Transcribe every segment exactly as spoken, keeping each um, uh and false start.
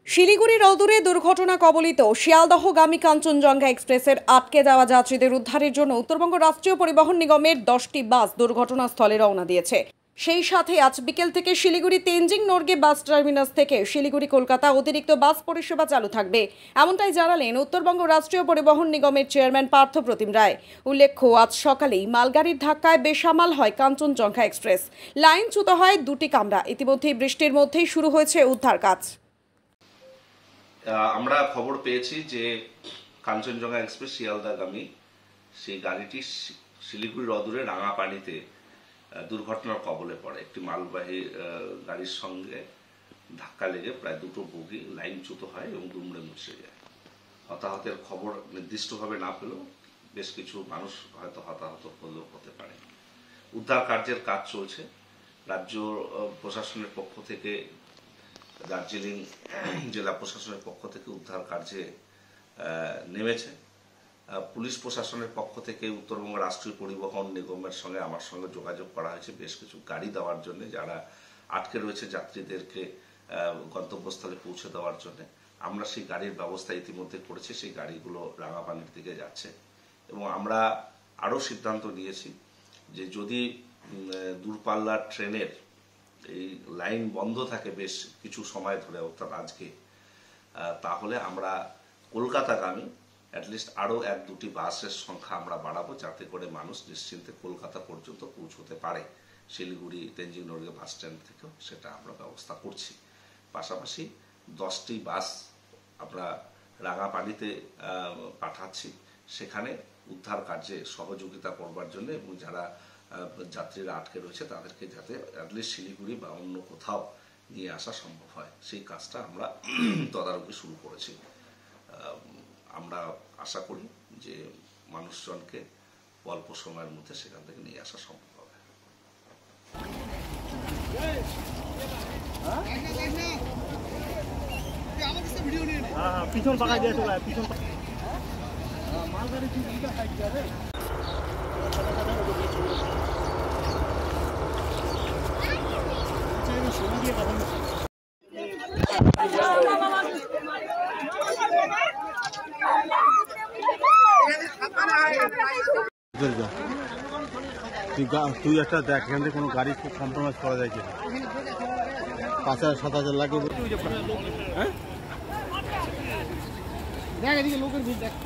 শিলিগুড়ির অদূরে দুর্ঘটনা কবলিত শিয়ালদহগামী কাঞ্চনজঙ্ঘা এক্সপ্রেসের আটকে যাওয়া যাত্রীদের উদ্ধারের জন্য উত্তরবঙ্গ রাষ্ট্রীয় পরিবহন নিগমের দশটি বাস দুর্ঘটনাস্থলে রওনা দিয়েছে। সেই সাথে আজ বিকেল থেকে শিলিগুড়ি তেনজিং নর্গে বাস টার্মিনাস থেকে শিলিগুড়ি কলকাতা অতিরিক্ত বাস পরিষেবা চালু থাকবে, এমনটাই জানালেন উত্তরবঙ্গ রাষ্ট্রীয় পরিবহন নিগমের চেয়ারম্যান পার্থ প্রতিম রায়। উল্লেখ্য, আজ সকালেই মালগাড়ির ধাক্কায় বেসামাল হয় কাঞ্চনজঙ্ঘা এক্সপ্রেস। লাইনচ্যুত হয় দুটি কামরা। ইতিমধ্যেই বৃষ্টির মধ্যেই শুরু হয়েছে উদ্ধার কাজ। আমরা খবর পেয়েছি যে কাঞ্চনজঙ্ঘা এক্সপ্রেস শিয়ালদাগামী সেই গাড়িটি শিলিগুড়ির অদূরে রাঙাপানিতে দুর্ঘটনার কবলে পড়ে। একটি মালবাহী গাড়ির সঙ্গে ধাক্কা লেগে প্রায় দুটো বগি লাইনচ্যুত হয় এবং দুমড়ে মুচড়ে যায়। হতাহতের খবর নির্দিষ্টভাবে না পেলেও বেশ কিছু মানুষ হয়তো হতাহত হলেও হতে পারে। উদ্ধার কার্যের কাজ চলছে। রাজ্য প্রশাসনের পক্ষ থেকে, দার্জিলিং জেলা প্রশাসনের পক্ষ থেকে উদ্ধার কার্যে নেমেছে। পুলিশ প্রশাসনের পক্ষ থেকে উত্তরবঙ্গ রাষ্ট্রীয় পরিবহন নিগমের সঙ্গে আমার সঙ্গে যোগাযোগ করা হয়েছে বেশ কিছু গাড়ি দেওয়ার জন্য, যারা আটকে রয়েছে যাত্রীদেরকে গন্তব্যস্থলে পৌঁছে দেওয়ার জন্য। আমরা সেই গাড়ির ব্যবস্থা ইতিমধ্যে করেছি। সেই গাড়িগুলো রাঙাপানির দিকে যাচ্ছে এবং আমরা আরও সিদ্ধান্ত নিয়েছি যে যদি দূরপাল্লার ট্রেনের এই লাইন বন্ধ থাকে বেশ কিছু সময় ধরে, অর্থাৎ আজকে, তাহলে আমরা কলকাতাগামী অ্যাটলিস্ট আরও এক দুটি বাসের সংখ্যা আমরা বাড়াবো, যাতে করে মানুষ নিশ্চিন্তে কলকাতা পর্যন্ত পৌঁছতে পারে। শিলিগুড়ি তেনজিং নর্গে বাস স্ট্যান্ড থেকেও সেটা আমরা ব্যবস্থা করছি। পাশাপাশি দশটি বাস আমরা রাঙাপানিতে পাঠাচ্ছি, সেখানে উদ্ধার কার্যে সহযোগিতা করবার জন্য এবং যারা যাত্রীরা আটকে রয়েছে তাদেরকে যাতে অ্যাটলিস্ট শিলিগুড়ি বা অন্য কোথাও নিয়ে আসা সম্ভব হয়, সেই কাজটা আমরা তদারকি শুরু করেছি। আমরা আশা করি যে মানুষজনকে অল্প সময়ের মধ্যে সেখান থেকে নিয়ে আসা সম্ভব হবে। পিছন পাকা দিয়ে চলে পিছন মালগাড়ি তুই একটা দেখ, এখান থেকে কোনো গাড়ি খুব কম্প্রোমাইজ করা যায় কিনা। পাঁচ হাজার সাত হাজার লাগে। দেখ এদিকে লোকের ভিড় দেখ।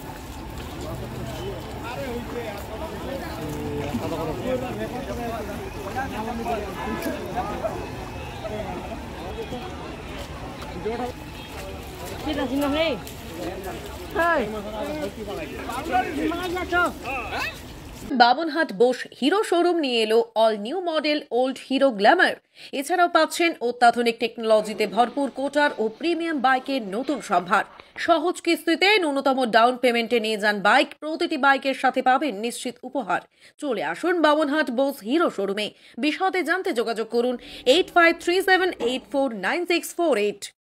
বাবনহাট বোস হিরো শোরুম নিয়ে এলো all new model old Hero Glamour. এছাড়াও পাচ্ছেন অত্যাধুনিক টেকনোলজিতে ভরপুর কোটার ও প্রিমিয়াম বাইকের নতুন সম্ভার। সহজ কিস্তিতে ন্যূনতম ডাউন পেমেন্টে নিয়ে যান বাইক। প্রতিটি বাইকের সাথে পাবেন নিশ্চিত উপহার। চলে আসুন বাবনহাট বোস হিরো শোরুমে। বিশদে জানতে যোগাযোগ করুন eight five three seven eight four nine six four eight.